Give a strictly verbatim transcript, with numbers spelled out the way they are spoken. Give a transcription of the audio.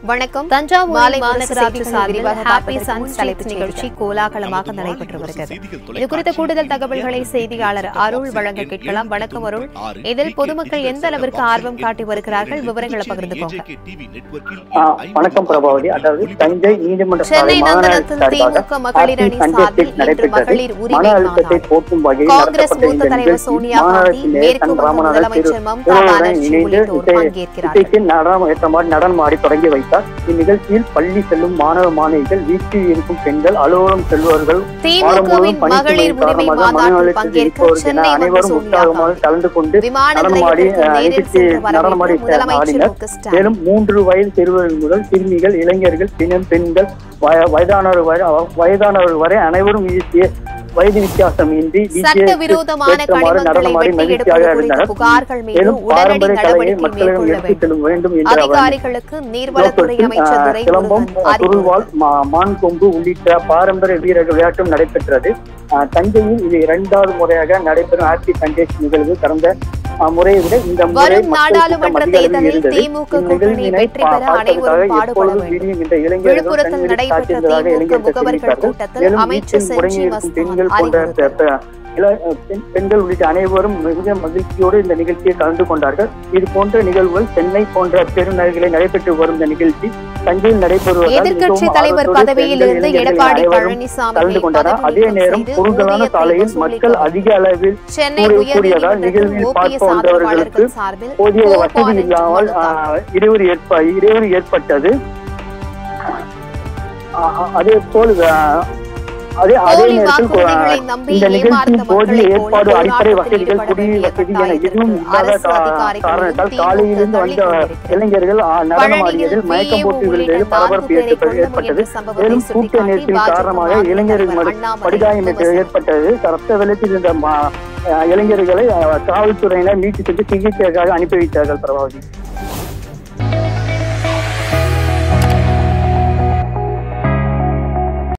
வணக்கம். தஞ்சாவூர் மாநகராட்சி சார்பில் ஹாப்பி சன்ஸ் தலைப்புச் நிகழ்ச்சி கோலாகலமாக நடைபெற்று வருகிறது. இது குறித்த கூடுதல் தகவல்களை செய்தியாளர் அருள் வழங்க கேட்கலாம். வணக்கம் அருள். இதில் பொதுமக்கள் எந்த அளவிற்கு ஆர்வம் காட்டி வருகிறார்கள், விவரங்களை பகிர்ந்துக்கோங்க. வணக்கம் பிரபாவதி. அதாவது தஞ்சை நீதிமன்ற சென்னை நகரத்தில் திமுக மகளிர் அணி சார்பில் இன்று மகளிர் உரிமை மாநாடு. காங்கிரஸ் மூத்த தலைவர் சோனியா காந்தி, மேற்கு வங்க முதலமைச்சர் மம்தா பானர்ஜி உள்ளிட்டோர் பங்கேற்கிறார்கள். நடனமாடி தொடங்கி வைத்தார். இந்நிகழ்ச்சியில் பள்ளி செல்லும் மாணவ மாணவிகள், வீட்டில் இருக்கும் பெண்கள், அலுவலகம் செல்பவர்கள், திமுகவின் மகளிர் உரிமை மாநாட்டில் பங்கேற்க சென்னை அனைவரும் உற்சாகமாக கலந்து கொண்டு நடனமாடி நடனமாடி ஆடினர். மேலும் மூன்று வயது சிறுவர்கள் முதல் சிறுமிகள், இளைஞர்கள், பெண்கள், வயதானவர் வரை வயதானவர்கள் வரை அனைவரும் வீசிய வயது வித்தியாசம் இன்றி சட்டவிரோதமான நடனமாடி மகிழ்ச்சியாக இருந்தனர். மேலும் பாரம்பரிய கலையை மக்களிடம் எடுத்துச் செல்ல வேண்டும் என்ற சிலம்பம், துருவால், மான் கொம்பு உள்ளிட்ட பாரம்பரிய வீரர்கள் விளையாட்டும் நடைபெற்றது. தஞ்சையில் இது இரண்டாவது முறையாக நடைபெறும் ஹாப்பி சன்டேஸ் நிகழ்வு கடந்த முறையை விட இந்த முறை நாடாளுமன்ற தேர்தலில் திமுக கூட்டணி வெற்றி பெற அனைவரும் பாடுபட வேண்டும். விழுப்புரத்தில் நடைபெற்ற திமுக முகவர்கள் கூட்டத்தில் அமைச்சர் செஞ்சி மஸ்தான் அறிவுறுத்தினார். பெண்கள் உள்ளிட்ட அனைவரும் மிக மகிழ்ச்சியோடு இந்த நிகழ்ச்சியை கலந்து கொண்டார்கள். இது போன்ற நிகழ்வுகள் சென்னை போன்ற பெருநகர்களில் நடைபெற்று வரும் இந்த நிகழ்ச்சி தஞ்சையில் நடைபெறுவதால் எதிர்க்கட்சி தலைவர் பதவியில் இருந்து எடப்பாடி பழனிசாமி கலந்து கொண்டனர். அதே நேரம் குறுகலான சாலையில் மக்கள் அதிக அளவில் கூடியதால் நிகழ்வில் பார்க்க வந்தவர்களுக்கு போதிய வசதி இல்லாமல் இடையூறு ஏற்ப இடையூறு ஏற்பட்டது. அதே போல் அதே அதே நேரத்தில் இந்த நிகழ்ச்சியின் போதிய ஏற்பாடு, அடிப்படை வசதிகள், குடிநீர் வசதி என எதுவும் இல்லாத காரணத்தால் காலையிலிருந்து வந்த இளைஞர்கள் நடனமாடியதில் மயக்கம் போட்டு விழுந்ததில் பரபரப்பு ஏற்பட்டது. மேலும் கூட்ட நெரிசலின் காரணமாக இளைஞர்கள் படுகாயம் ஏற்பட்டது. ரத்த வெள்ளத்தில் இருந்த இளைஞர்களை காவல்துறையினர் மீட்டு சென்று சிகிச்சைக்காக அனுப்பி வைத்தார்கள். பிரபாவதி.